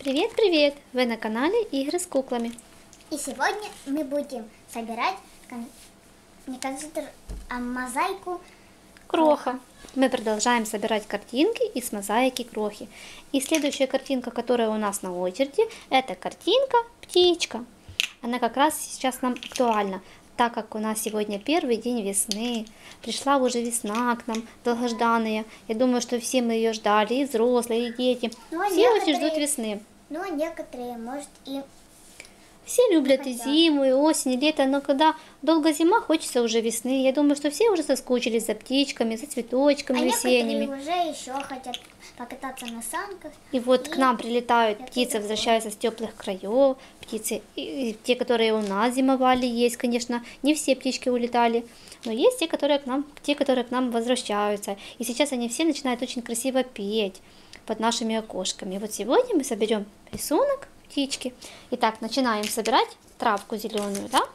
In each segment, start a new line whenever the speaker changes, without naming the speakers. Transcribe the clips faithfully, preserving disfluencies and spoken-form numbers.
Привет-привет! Вы на канале Игры с куклами.
И сегодня мы будем собирать не компьютер, а мозаику
Кроха. Мы продолжаем собирать картинки из мозаики Крохи. И следующая картинка, которая у нас на очереди, это картинка «Птичка». Она как раз сейчас нам актуальна, так как у нас сегодня первый день весны. Пришла уже весна к нам, долгожданная. Я думаю, что все мы ее ждали, и взрослые, и дети.
Ну, а
все
некоторые...
очень ждут весны.
Ну, а некоторые, может, и...
Все любят
Хотят.
и зиму, и осень, и лето, но когда долго зима, хочется уже весны. Я думаю, что все уже соскучились за птичками, за цветочками
а
весенними.
некоторые уже еще хотят покататься на санках.
И вот
и...
к нам прилетают
это
птицы,
такое.
возвращаются с теплых краев. Птицы, и, и те, которые у нас зимовали, есть, конечно, не все птички улетали, но есть те, которые к нам, те, которые к нам возвращаются. И сейчас они все начинают очень красиво петь под нашими окошками. Вот сегодня мы соберем рисунок птички. Итак, начинаем собирать травку зеленую, да?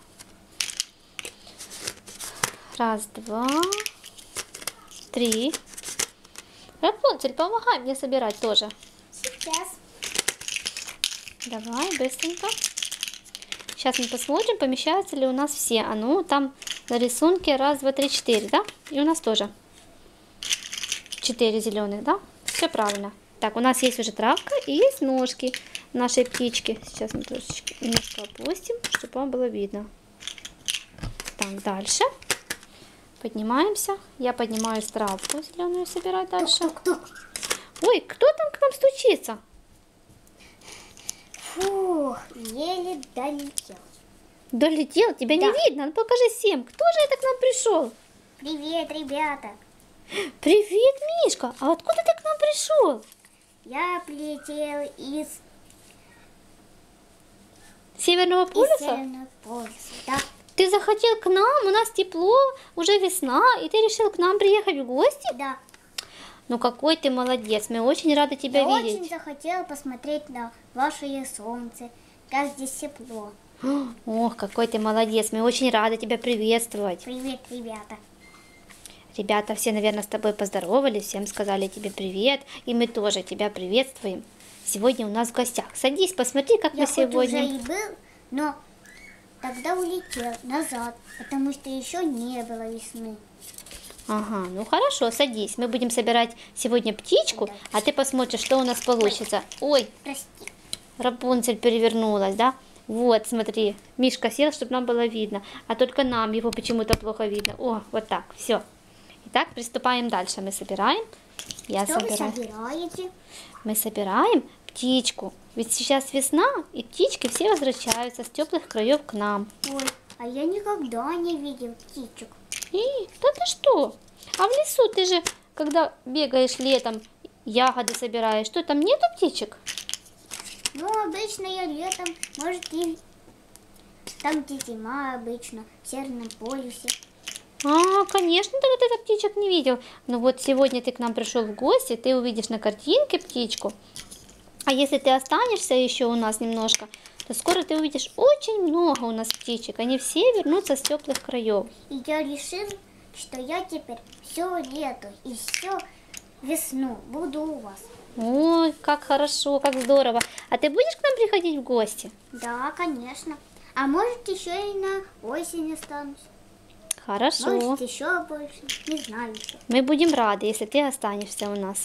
Раз, два, три. Рапунцель, помогай мне собирать тоже.
Сейчас.
Давай, быстренько. Сейчас мы посмотрим, помещаются ли у нас все. А ну, там на рисунке раз, два, три, четыре, да? И у нас тоже четыре зеленых, да? Все правильно. Так, у нас есть уже травка и есть ножки нашей птички. Сейчас мы трошечки немножко опустим, чтобы вам было видно. Так, дальше. Поднимаемся. Я поднимаюсь травку зеленую собирать дальше.
Тук-тук-тук.
Ой, кто там к нам стучится?
Фух, еле долетел.
Долетел? Тебя
Да.
не видно? Ну покажи всем, кто же это к нам пришел?
Привет, ребята.
Привет, Мишка! А откуда ты к нам пришел?
Я прилетел из,
Северного
из
полюса?
Северного полюса. Да.
Ты захотел к нам, у нас тепло, уже весна, и ты решил к нам приехать в гости?
Да.
Ну какой ты молодец, мы очень рады тебя
Я
видеть.
очень захотела посмотреть на ваше солнце, как здесь тепло.
Ох, какой ты молодец, мы очень рады тебя приветствовать.
Привет, ребята.
Ребята все, наверное, с тобой поздоровались, всем сказали тебе привет, и мы тоже тебя приветствуем. Сегодня у нас в гостях. Садись, посмотри, как
Я
мы
хоть
сегодня...
уже и был, но тогда улетел назад, потому что еще не было весны.
Ага, ну хорошо, садись. Мы будем собирать сегодня птичку, а ты посмотришь, что у нас получится. Ой,
Прости.
Рапунцель перевернулась, да? Вот, смотри, Мишка сел, чтобы нам было видно, а только нам его почему-то плохо видно. О, вот так, все. Итак, приступаем дальше. Мы собираем. Я
Что вы
собираю.
собираете?
Мы собираем птичку. Ведь сейчас весна, и птички все возвращаются с теплых краев к нам.
Ой, а я никогда не видел птичек.
И, да ты что? А в лесу ты же, когда бегаешь летом, ягоды собираешь, что там нету птичек?
Ну, обычно я летом, может, и там, где зима обычно, в Северном полюсе.
А, конечно, тогда ты так птичек не видел. Ну вот сегодня ты к нам пришел в гости, ты увидишь на картинке птичку. А если ты останешься еще у нас немножко, то скоро ты увидишь очень много у нас птичек. Они все вернутся с теплых краев.
И я решил, что я теперь все лето и все весну буду у вас.
Ой, как хорошо, как здорово. А ты будешь к нам приходить в гости?
Да, конечно. А может, еще и на осень останусь.
Хорошо.
Может, еще больше. Не знаю еще.
Мы будем рады, если ты останешься у нас.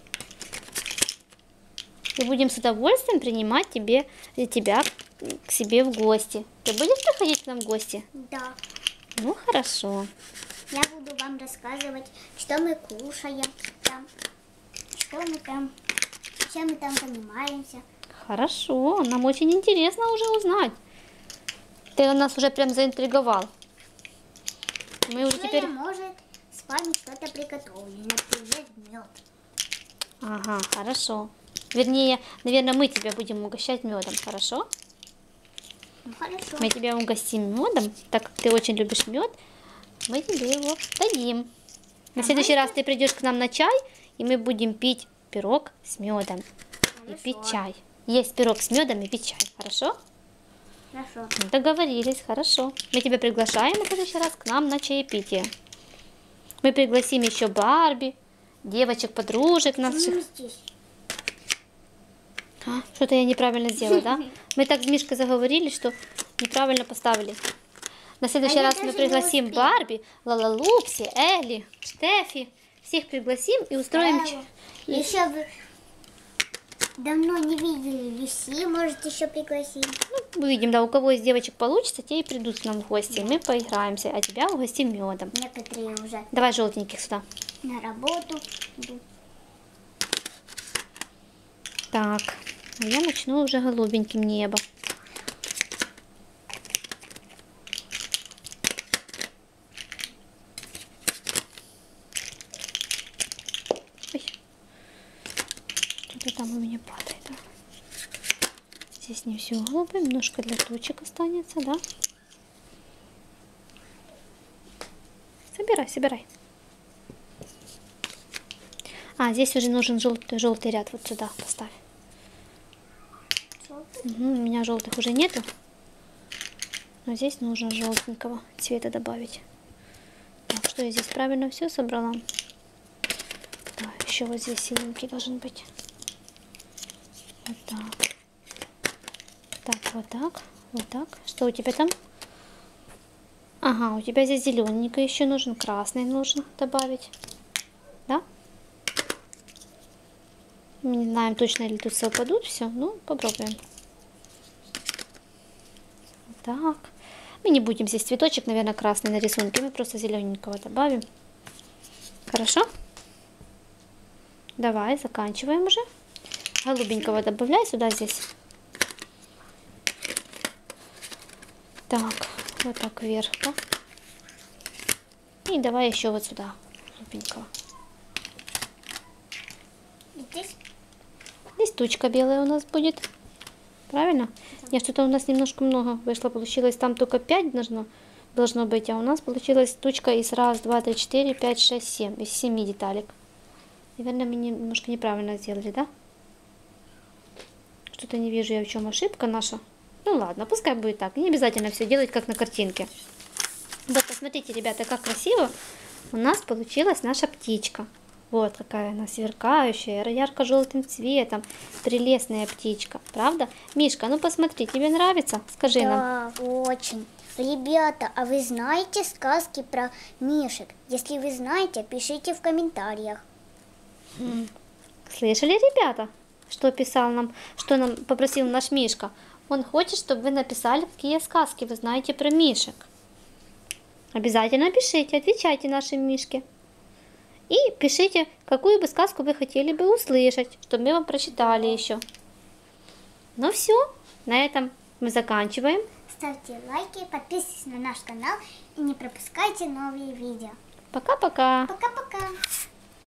И будем с удовольствием принимать тебе, тебя к себе в гости. Ты будешь приходить к нам в гости?
Да.
Ну, хорошо.
Я буду вам рассказывать, что мы кушаем там, что мы там, чем мы там занимаемся.
Хорошо, нам очень интересно уже узнать. Ты нас уже прям заинтриговал. Мы уже
Еще
теперь...
я, может, с вами что-то приготовлю, например, мед.
Ага, хорошо. Вернее, наверное, мы тебя будем угощать медом, хорошо?
Ну, хорошо.
Мы тебя угостим медом, так как ты очень любишь мед, мы тебе его дадим. На
А
следующий
можно-
раз ты придешь к нам на чай, и мы будем пить пирог с медом. И
Хорошо.
пить чай. Есть пирог с медом и пить чай, хорошо?
Хорошо.
Ну, договорились, хорошо. Мы тебя приглашаем в следующий раз к нам на чаепитие. Мы пригласим еще Барби, девочек, подружек
Ну,
наших.
здесь.
А, что-то я неправильно сделала, да? Мы так с Мишкой заговорили, что неправильно поставили. На следующий
А я
раз мы
даже не
пригласим
успела.
Барби, Лала Лупси, Элли, Штефи. Всех пригласим и устроим... ч- и-
Еще вы давно не видели Люси, может еще пригласить.
Ну, увидим, да, у кого из девочек получится, те и придут к нам в гости. И мы поиграемся, а тебя угостим медом.
Некоторые уже
Давай желтеньких сюда.
на работу идут.
Так, а я начну уже голубеньким небо. Ой. Что-то там у меня падает. Да? Здесь не все голубым, немножко для точек останется, да? Собирай, собирай. А, здесь уже нужен желтый, желтый ряд. Вот сюда поставь.
Желтый.
Угу, у меня желтых уже нету. Но здесь нужно желтенького цвета добавить. Так, что я здесь правильно все собрала? Да, еще вот здесь синенький должен быть. Вот так. Так, вот так. Вот так. Что у тебя там? Ага, у тебя здесь зелененький еще нужен. Красный нужно добавить. Да? Мы не знаем точно, ли тут совпадут все. Ну, попробуем. Вот так. Мы не будем здесь цветочек, наверное, красный на рисунке. Мы просто зелененького добавим. Хорошо? Давай, заканчиваем уже. Голубенького добавляй сюда здесь. Так, вот так вверх, да? И давай еще вот сюда голубенького.
И здесь
Здесь тучка белая у нас будет. Правильно? Нет, что-то у нас немножко много вышло. Получилось там только пять должно, должно быть. А у нас получилась тучка из раз, два, три, четыре, пять, шесть, семь. Из семи деталек. Наверное, мы немножко неправильно сделали, да? Что-то не вижу я, в чем ошибка наша. Ну ладно, пускай будет так. Не обязательно все делать, как на картинке. Вот, посмотрите, ребята, как красиво у нас получилась наша птичка. Вот какая она сверкающая, ярко-желтым цветом. Прелестная птичка, правда? Мишка, ну посмотри, тебе нравится? Скажи нам.
да, очень. Ребята, а вы знаете сказки про мишек? Если вы знаете, пишите в комментариях.
Слышали, ребята, что писал нам, что нам попросил наш Мишка? Он хочет, чтобы вы написали, какие сказки вы знаете про мишек. Обязательно пишите, отвечайте нашим Мишке. И пишите, какую бы сказку вы хотели бы услышать, чтобы мы вам прочитали еще. Ну все, на этом мы заканчиваем.
Ставьте лайки, подписывайтесь на наш канал и не пропускайте новые видео.
Пока-пока.
Пока-пока.